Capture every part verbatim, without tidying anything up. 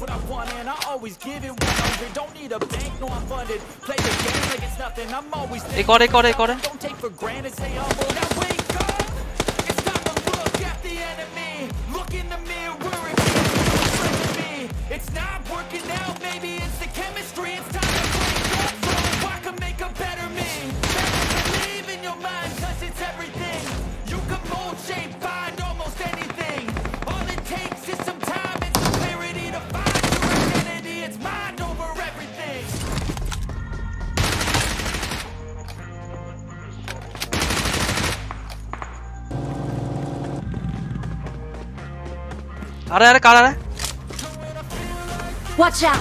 what I want and I always give it one hundred. Don't need a bank, no I'm funded. Play the game like it's nothing. I'm always एक और एक और एक और है. Don't take for granted, stay humble. Now wake up. It's time to look at the enemy. Look in the mirror and me. It's not working out, maybe it's the chemistry. It's time to break up so I can make a better me. Better believe in your mind, cause it's everything. You can mold, shape, find almost anything. All it takes is some time and some clarity to find your identity. It's mind over everything. आ रहा है, car आ रहा है. Watch out!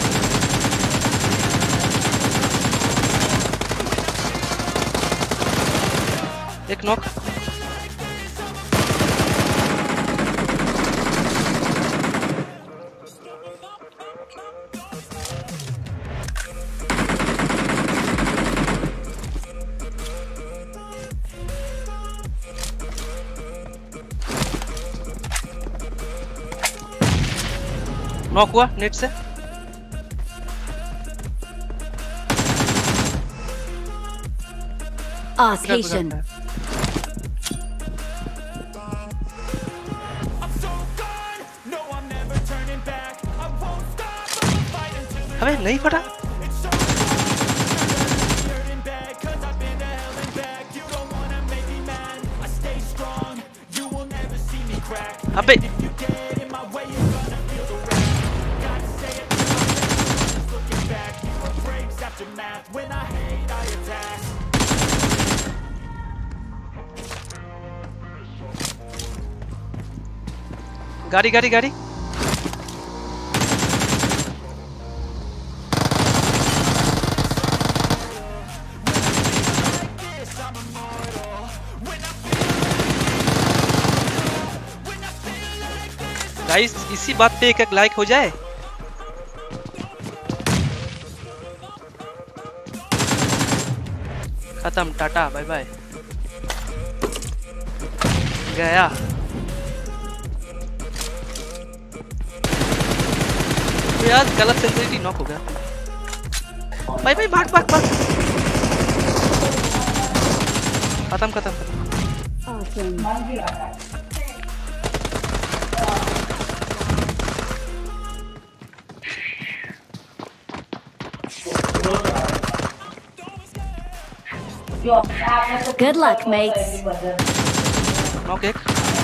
एक knock. Knock हुआ net से. Oscation. अबे नहीं फटा. अबे गाड़ी गाड़ी गाड़ी. गाइस इसी बात पे एक एक लाइक हो जाए. खत्म, टाटा बाय बाय. गया. यार गलत सेंसिटिविटी नॉक हो गया. भाई भाई भाग भाग भाग. खत्म खत्म खत्म. Good luck, mates. नॉक एक.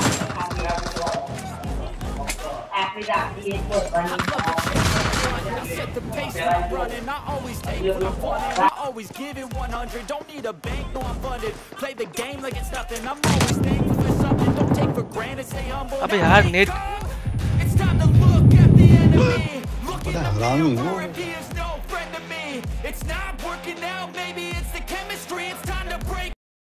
Set the pace when I'm running. I always take what I want and I always give it one hundred. Don't need a bank, no I'm funded. Play the game like it's nothing. I'm always thankful for something. Don't take for granted, stay humble. अबे यार net. It's time to look at the enemy. Look in the mirror and he is no friend to me. It's not working out, maybe it's the chemistry. It's time to break